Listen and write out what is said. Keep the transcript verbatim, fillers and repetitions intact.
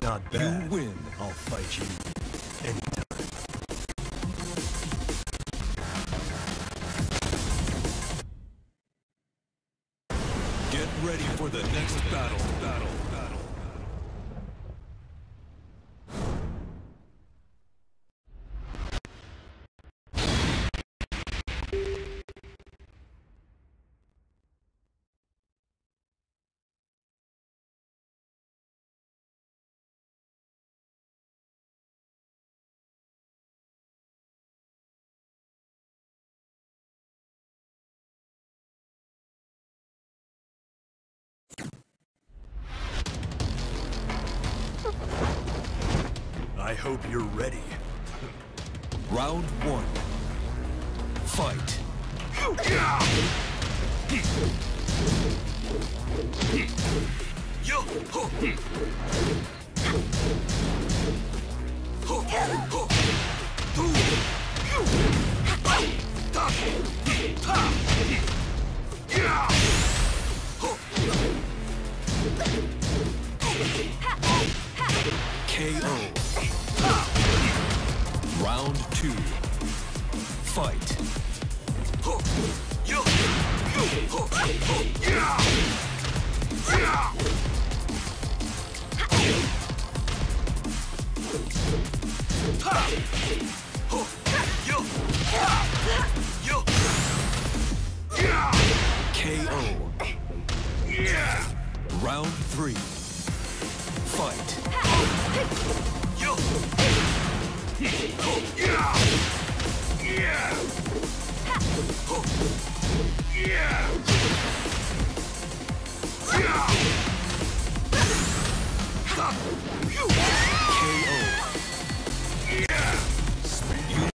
Not bad. You win. I'll fight you anytime. Get ready for the next battle. Battle. Battle. I hope you're ready. Round one. Fight. K O. Round two. Fight. K O. Round three. Fight. Yeah!